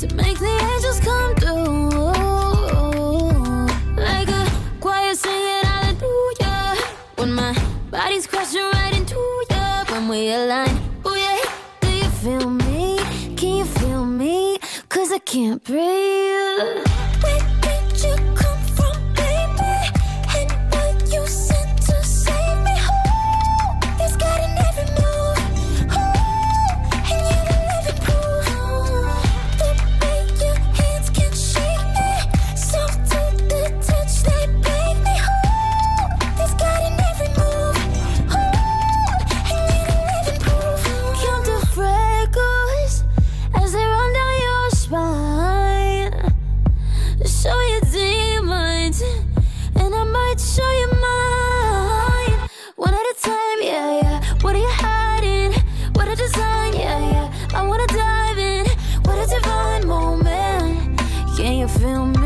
to make the angels come through. Like a choir singing hallelujah, when my body's crashing right into ya. When we align, oh yeah. Do you feel me? Can you feel me? 'Cause I can't breathe. Where did you come from, baby? And were you sent to save me? Ooh, this got in every move. Ooh, and you're the living proof. The way your hands can shake me, soft to the touch, they break me. Ooh, this got in every move. Ooh, and you're the living proof. Count the freckles as they run down your spine. Show your demons, and I might show you mine. One at a time, yeah, yeah. What are you hiding? What a design, yeah, yeah. I wanna dive in. What a divine moment. Can you feel me?